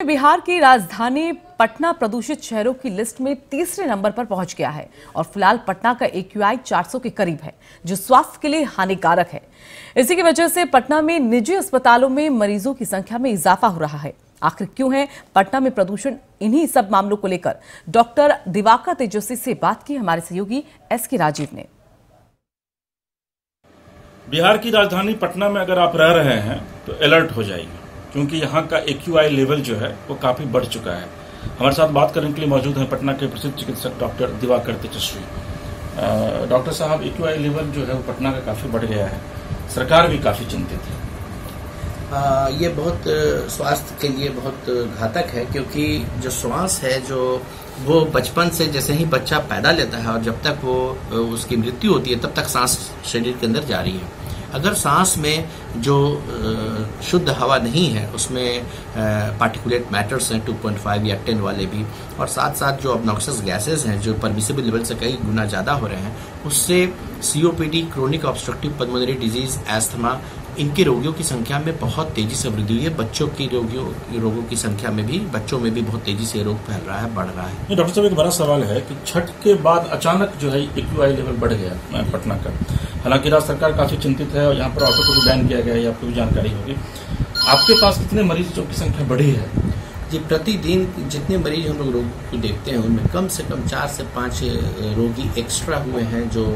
बिहार की राजधानी पटना प्रदूषित शहरों की लिस्ट में तीसरे नंबर पर पहुंच गया है और फिलहाल पटना का AQI 400 के करीब है, जो स्वास्थ्य के लिए हानिकारक है। इसी की वजह से पटना में निजी अस्पतालों में मरीजों की संख्या में इजाफा हो रहा है। आखिर क्यों है पटना में प्रदूषण? इन्हीं सब मामलों को लेकर डॉक्टर दिवाकर तेजस्वी से बात की हमारे सहयोगी SK राजीव ने। बिहार की राजधानी पटना में अगर आप रह रहे हैं तो अलर्ट हो जाइए, क्योंकि यहाँ का AQI लेवल जो है वो काफी बढ़ चुका है। हमारे साथ बात करने के लिए मौजूद हैं पटना के प्रसिद्ध चिकित्सक डॉक्टर दिवाकर तेजस्वी। डॉक्टर साहब, AQI लेवल जो है वो पटना का काफी बढ़ गया है, सरकार भी काफी चिंतित है। ये बहुत स्वास्थ्य के लिए बहुत घातक है, क्योंकि जो श्वास है जो वो बचपन से जैसे ही बच्चा पैदा लेता है और जब तक वो उसकी मृत्यु होती है तब तक सांस शरीर के अंदर जारी है। अगर सांस में जो शुद्ध हवा नहीं है उसमें पार्टिकुलेट मैटर्स हैं 2.5 या 10 वाले भी, और साथ साथ जो ऑब्नॉक्सियस गैसेस हैं जो परमिसिबल लेवल से कई गुना ज़्यादा हो रहे हैं, उससे COPD, chronic obstructive pulmonary disease, asthma, इनके रोगियों की संख्या में बहुत तेजी से वृद्धि हुई है। बच्चों की रोगों की संख्या में भी, बच्चों में भी बहुत तेजी से रोग फैल रहा है, बढ़ रहा है। डॉक्टर साहब, एक बड़ा सवाल है कि छठ के बाद अचानक जो है AQI लेवल बढ़ गया पटना का। हालांकि राज्य सरकार काफी चिंतित है और यहाँ पर ऑटो को भी बैन किया गया है, आपको भी जानकारी होगी। आपके पास कितने मरीजों की संख्या बढ़ी है? जी, प्रतिदिन जितने मरीज हम लोग रोग को देखते हैं उनमें कम से कम 4 से 5 रोगी एक्स्ट्रा हुए हैं जो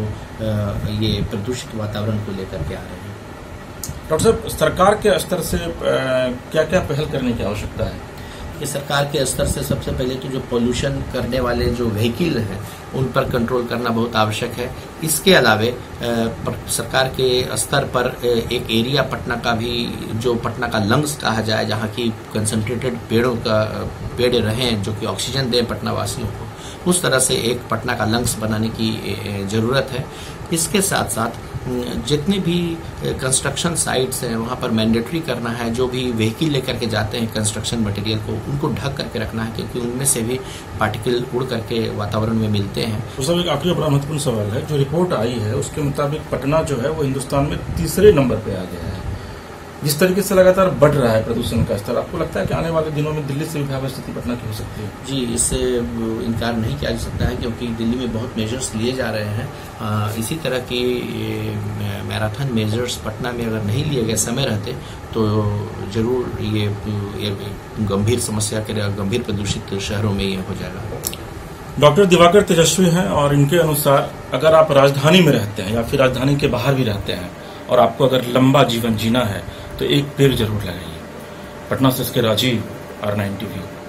ये प्रदूषित वातावरण को लेकर के आ रहे हैं। डॉक्टर साहब, सरकार के स्तर से क्या क्या पहल करने की आवश्यकता है? ये सरकार के स्तर से सबसे पहले तो जो पोल्यूशन करने वाले जो व्हीकल हैं उन पर कंट्रोल करना बहुत आवश्यक है। इसके अलावे सरकार के स्तर पर एक एरिया पटना का भी, जो पटना का लंग्स कहा जाए, जहाँ की कंसंट्रेटेड पेड़ रहें जो कि ऑक्सीजन दें पटना वासियों को, उस तरह से एक पटना का लंग्स बनाने की ज़रूरत है। इसके साथ साथ जितने भी कंस्ट्रक्शन साइट्स हैं वहाँ पर मैंडेटरी करना है, जो भी व्हीकल लेकर के जाते हैं कंस्ट्रक्शन मटेरियल को, उनको ढक करके रखना है, क्योंकि उनमें से भी पार्टिकल उड़ करके वातावरण में मिलते हैं। तो सब एक आखिरी बड़ा महत्वपूर्ण सवाल है, जो रिपोर्ट आई है उसके मुताबिक पटना जो है वो हिंदुस्तान में तीसरे नंबर पे आ गया है। जिस तरीके से लगातार बढ़ रहा है प्रदूषण का स्तर, आपको लगता है कि आने वाले दिनों में दिल्ली से भी भयावह स्थिति पटना की हो सकती है? जी, इससे इनकार नहीं किया जा सकता है, क्योंकि दिल्ली में बहुत मेजर्स लिए जा रहे हैं। इसी तरह की मैराथन मेजर्स पटना में अगर नहीं लिए गए समय रहते तो जरूर ये गंभीर समस्या के गंभीर प्रदूषित शहरों में ये हो जाएगा। डॉक्टर दिवाकर तेजस्वी हैं और इनके अनुसार अगर आप राजधानी में रहते हैं या फिर राजधानी के बाहर भी रहते हैं और आपको अगर लंबा जीवन जीना है तो एक पेड़ जरूर लगाइए। पटना से SK राजीव, R9 TV।